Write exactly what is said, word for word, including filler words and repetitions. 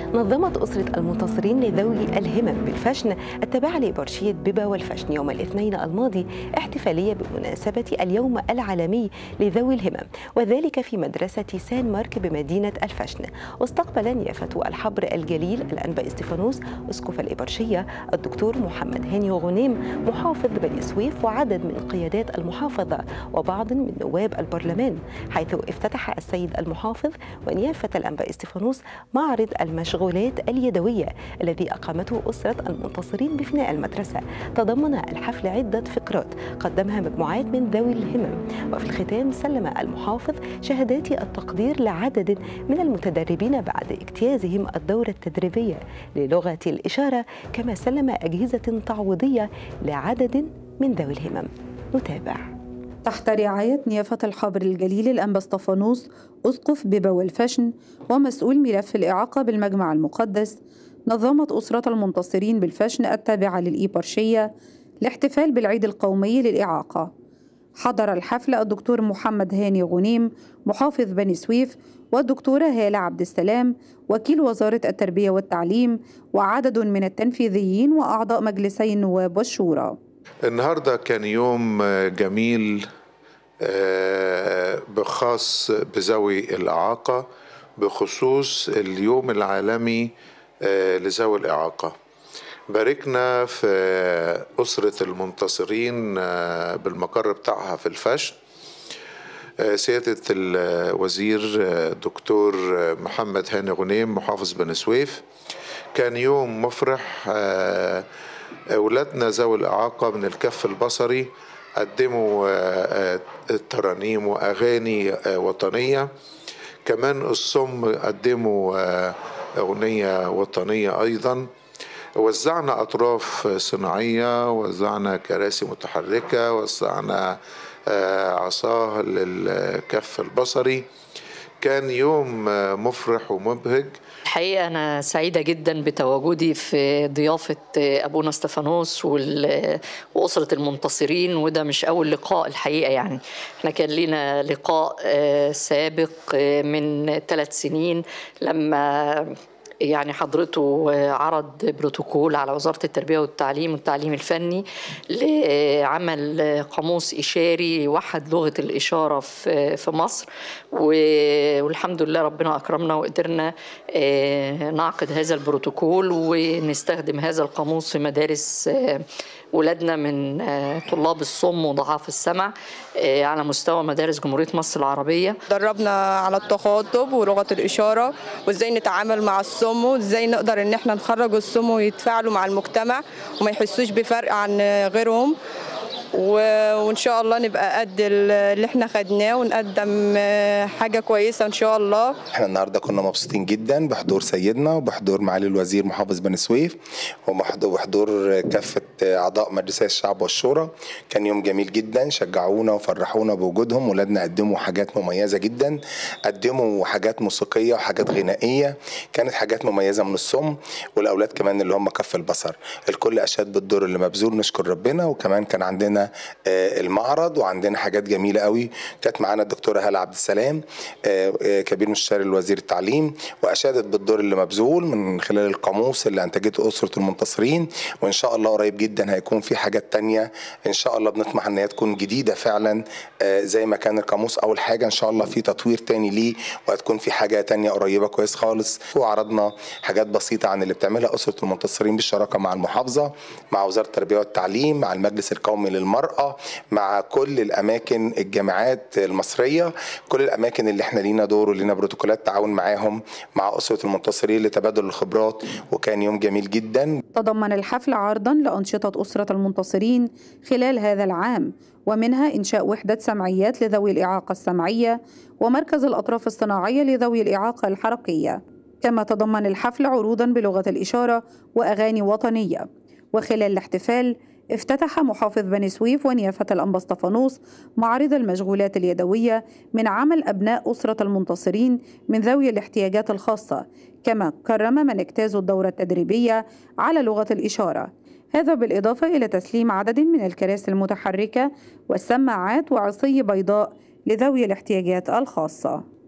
نظمت أسرة المنتصرين لذوي الهمم بالفشن التابعة لإبرشية بيبا والفشن يوم الاثنين الماضي احتفالية بمناسبة اليوم العالمي لذوي الهمم، وذلك في مدرسة سان مارك بمدينة الفشن. واستقبل نيافة الحبر الجليل الأنبا استفانوس أسقف الإبرشية الدكتور محمد هاني غنيم محافظ بني سويف وعدد من قيادات المحافظة وبعض من نواب البرلمان، حيث افتتح السيد المحافظ ونيافة الأنبا استفانوس معرض المشغولات اليدوية الذي أقامته أسرة المنتصرين بفناء المدرسة. تضمن الحفل عدة فقرات قدمها مجموعات من ذوي الهمم، وفي الختام سلم المحافظ شهادات التقدير لعدد من المتدربين بعد اجتيازهم الدورة التدريبية للغة الإشارة، كما سلم أجهزة تعويضية لعدد من ذوي الهمم. نتابع. تحت رعاية نيافة الحبر الجليل الأنبا استفانوس أسقف بيبا والفشن ومسؤول ملف الإعاقة بالمجمع المقدس، نظمت أسرة المنتصرين بالفشن التابعة للإيبرشية الاحتفال بالعيد القومي للإعاقة. حضر الحفل الدكتور محمد هاني غنيم محافظ بني سويف والدكتورة هالة عبد السلام وكيل وزارة التربية والتعليم وعدد من التنفيذيين وأعضاء مجلسي النواب والشورى. النهاردة كان يوم جميل بخاص بذوي الإعاقة، بخصوص اليوم العالمي لذوي الإعاقة. باركنا في أسرة المنتصرين بالمقر بتاعها في الفشن سيادة الوزير دكتور محمد هاني غنيم محافظ بني سويف. كان يوم مفرح. أولادنا ذوي الإعاقة من الكف البصري قدموا ترانيم وأغاني وطنية، كمان الصم قدموا أغنية وطنية أيضا. وزعنا أطراف صناعية، وزعنا كراسي متحركة، وزعنا عصاه للكف البصري. كان يوم مفرح ومبهج. الحقيقة أنا سعيدة جدا بتواجدي في ضيافة أبونا استفانوس وأسرة المنتصرين، وده مش أول لقاء الحقيقة. يعني احنا كان لنا لقاء سابق من ثلاث سنين لما يعني حضرته عرض بروتوكول على وزارة التربية والتعليم والتعليم الفني لعمل قاموس إشاري يوحد لغة الإشارة في مصر، والحمد لله ربنا أكرمنا وقدرنا نعقد هذا البروتوكول ونستخدم هذا القاموس في مدارس ولادنا من طلاب الصم وضعاف السمع على مستوى مدارس جمهورية مصر العربية. دربنا على التخاطب ولغة الإشارة وإزاي نتعامل مع الصم، وإزاي نقدر إن احنا نخرج الصم ويتفاعلوا مع المجتمع وما يحسوش بفرق عن غيرهم، وإن شاء الله نبقى قد اللي احنا خدناه ونقدم حاجة كويسة إن شاء الله. احنا النهاردة كنا مبسوطين جدا بحضور سيدنا وبحضور معالي الوزير محافظ بني سويف وبحضور كافة أعضاء مجلسي الشعب والشورى. كان يوم جميل جدا، شجعونا وفرحونا بوجودهم. ولادنا قدموا حاجات مميزة جدا، قدموا حاجات موسيقية وحاجات غنائية، كانت حاجات مميزة من الصم، والأولاد كمان اللي هم كف البصر. الكل أشاد بالدور اللي مبذول، نشكر ربنا. وكمان كان عندنا المعرض وعندنا حاجات جميله قوي. كانت معانا الدكتوره هالة عبد السلام كبير مستشار الوزير التعليم، واشادت بالدور اللي مبذول من خلال القاموس اللي انتجته اسره المنتصرين. وان شاء الله قريب جدا هيكون في حاجات تانية ان شاء الله بنطمح ان هي تكون جديده فعلا زي ما كان القاموس اول حاجه. ان شاء الله في تطوير تاني ليه وهتكون في حاجه تانية قريبه كويس خالص. وعرضنا حاجات بسيطه عن اللي بتعملها اسره المنتصرين بالشراكه مع المحافظه، مع وزاره التربيه والتعليم، مع المجلس القومي للمرأة، مع كل الأماكن الجامعات المصرية، كل الأماكن اللي احنا لينا دور ولينا بروتوكولات تعاون معاهم مع أسرة المنتصرين لتبادل الخبرات. وكان يوم جميل جدا. تضمن الحفل عرضا لأنشطة أسرة المنتصرين خلال هذا العام، ومنها إنشاء وحدة سمعيات لذوي الإعاقة السمعية ومركز الأطراف الصناعية لذوي الإعاقة الحركية. كما تضمن الحفل عروضا بلغة الإشارة وأغاني وطنية. وخلال الاحتفال افتتح محافظ بني سويف ونيافة الأنبا استفانوس معرض المشغولات اليدوية من عمل أبناء أسرة المنتصرين من ذوي الاحتياجات الخاصة، كما كرم من اجتازوا الدورة التدريبية على لغة الإشارة. هذا بالإضافة إلى تسليم عدد من الكراسي المتحركة والسماعات وعصي بيضاء لذوي الاحتياجات الخاصة.